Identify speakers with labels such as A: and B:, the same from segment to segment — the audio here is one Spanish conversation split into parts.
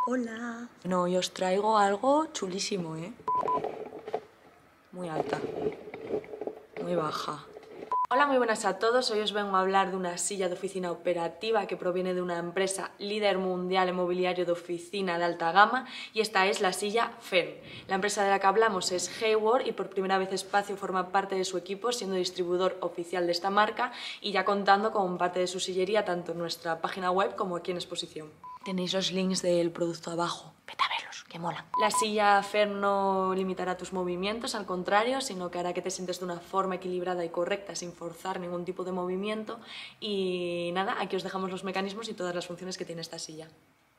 A: Hola. No, y os traigo algo chulísimo, ¿eh? Muy alta, muy baja. Hola, muy buenas a todos. Hoy os vengo a hablar de una silla de oficina operativa que proviene de una empresa líder mundial en mobiliario de oficina de alta gama, y esta es la silla Fern. La empresa de la que hablamos es Haworth y por primera vez Espacio forma parte de su equipo, siendo distribuidor oficial de esta marca y ya contando con parte de su sillería tanto en nuestra página web como aquí en exposición. Tenéis los links del producto abajo. Vete a verlos, que molan. La silla Fern no limitará tus movimientos, al contrario, sino que hará que te sientes de una forma equilibrada y correcta sin forzar ningún tipo de movimiento. Y nada, aquí os dejamos los mecanismos y todas las funciones que tiene esta silla.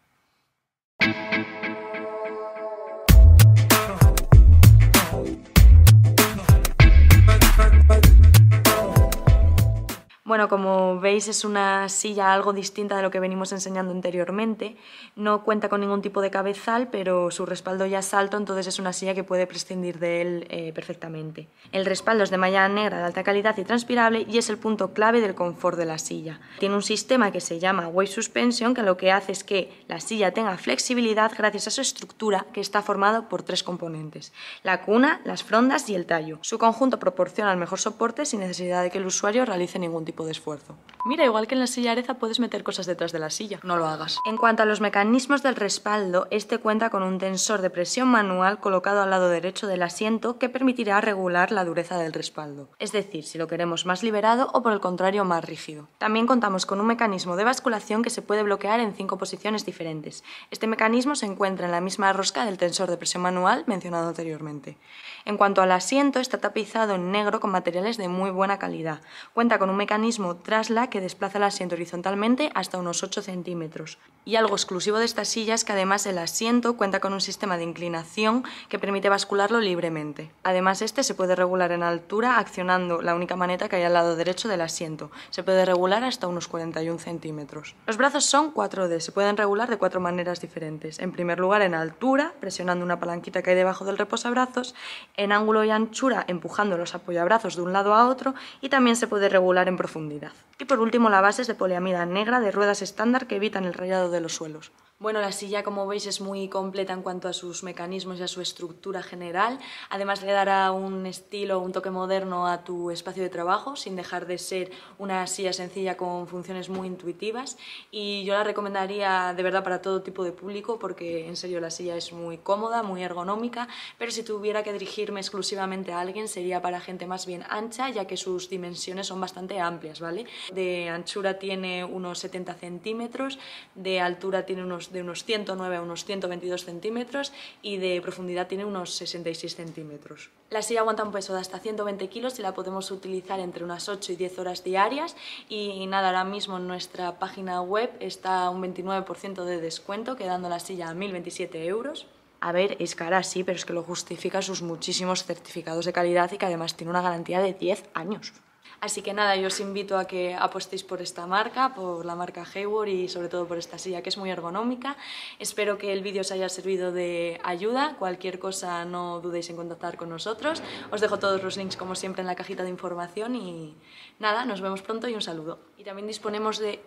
A: Bueno, como veis es una silla algo distinta de lo que venimos enseñando anteriormente. No cuenta con ningún tipo de cabezal, pero su respaldo ya es alto, entonces es una silla que puede prescindir de él perfectamente. El respaldo es de malla negra de alta calidad y transpirable y es el punto clave del confort de la silla. Tiene un sistema que se llama Wave Suspension, que lo que hace es que la silla tenga flexibilidad gracias a su estructura, que está formado por 3 componentes: la cuna, las frondas y el tallo. Su conjunto proporciona el mejor soporte sin necesidad de que el usuario realice ningún tipo de esfuerzo. Mira, igual que en la silla Areza puedes meter cosas detrás de la silla. No lo hagas. En cuanto a los mecanismos del respaldo, este cuenta con un tensor de presión manual colocado al lado derecho del asiento que permitirá regular la dureza del respaldo. Es decir, si lo queremos más liberado o por el contrario más rígido. También contamos con un mecanismo de basculación que se puede bloquear en 5 posiciones diferentes. Este mecanismo se encuentra en la misma rosca del tensor de presión manual mencionado anteriormente. En cuanto al asiento, está tapizado en negro con materiales de muy buena calidad. Cuenta con un mecanismo trasla que desplaza el asiento horizontalmente hasta unos 8 centímetros. Y algo exclusivo de esta silla es que además el asiento cuenta con un sistema de inclinación que permite bascularlo libremente. Además, este se puede regular en altura accionando la única maneta que hay al lado derecho del asiento. Se puede regular hasta unos 41 centímetros. Los brazos son 4D, se pueden regular de 4 maneras diferentes. En primer lugar, en altura, presionando una palanquita que hay debajo del reposabrazos; en ángulo y anchura, empujando los apoyabrazos de un lado a otro; y también se puede regular en profundidad. Y por último, la base es de poliamida negra de ruedas estándar que evitan el rayado de los suelos. Bueno, la silla, como veis, es muy completa en cuanto a sus mecanismos y a su estructura general. Además, le dará un estilo, un toque moderno a tu espacio de trabajo, sin dejar de ser una silla sencilla con funciones muy intuitivas. Y yo la recomendaría de verdad para todo tipo de público, porque en serio la silla es muy cómoda, muy ergonómica, pero si tuviera que dirigirme exclusivamente a alguien sería para gente más bien ancha, ya que sus dimensiones son bastante amplias, ¿vale? De anchura tiene unos 70 centímetros, de altura tiene de unos 109 a unos 122 centímetros y de profundidad tiene unos 66 centímetros. La silla aguanta un peso de hasta 120 kilos y la podemos utilizar entre unas 8 y 10 horas diarias. Y nada, ahora mismo en nuestra página web está un 29% de descuento, quedando la silla a 1.027 euros. A ver, es cara sí, pero es que lo justifica sus muchísimos certificados de calidad y que además tiene una garantía de 10 años. Así que nada, yo os invito a que apostéis por esta marca, por la marca Haworth y sobre todo por esta silla que es muy ergonómica. Espero que el vídeo os haya servido de ayuda. Cualquier cosa no dudéis en contactar con nosotros. Os dejo todos los links como siempre en la cajita de información y nada, nos vemos pronto y un saludo. Y también disponemos de...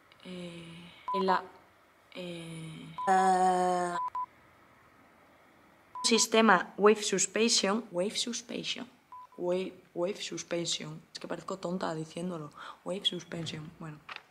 A: sistema Wave Suspension. Es que parezco tonta diciéndolo. Wave Suspension. Bueno.